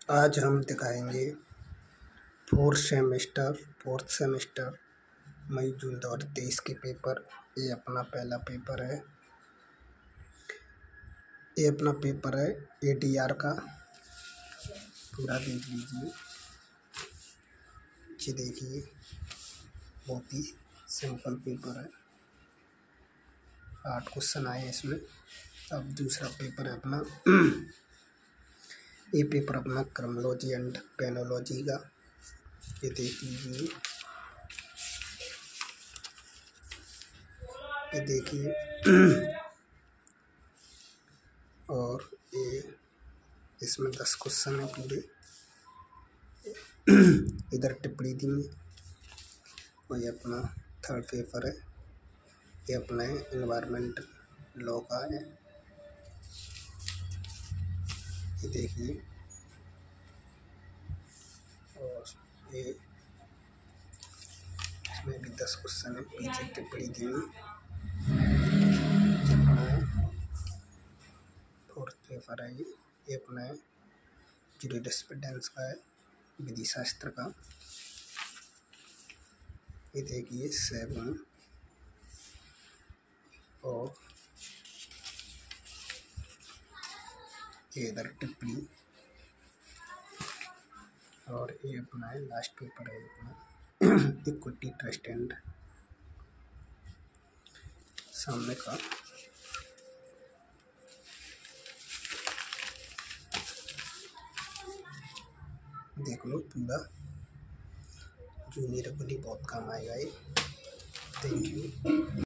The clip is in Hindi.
आज हम दिखाएंगे फोर्थ सेमेस्टर मई जून 2023 के पेपर। ये अपना पहला पेपर है। ये अपना पेपर है ATR का। पूरा देख लीजिए। ये देखिए, बहुत ही सिंपल पेपर है। 8 क्वेश्चन आए हैं इसमें। अब दूसरा पेपर है अपना ये पेपर अपना क्रोनोलॉजी एंड पेनोलॉजी का। ये देख लीजिए, ये देखिए और ये इसमें 10 क्वेश्चन है पूरे। इधर टिप्पणी दी है। और ये अपना थर्ड पेपर है। ये अपना एनवायरमेंट लॉ का है। ये देखिए, और ये इसमें भी 10 क्वेश्चन है। पीछे टिप्पणी दी है। फोर्थ पेपर है ये अपना है जूरिस्प्रूडेंस का है, विधि शास्त्र का। ये देखिए 7 और ये इधर टिप्पणी। और ये अपना है लास्ट पेपर है अपना इक्विटी ट्रस्ट एंड सामने का। देख लो पूरा। जूनियर को भी बहुत काम आएगा ये। Thank you.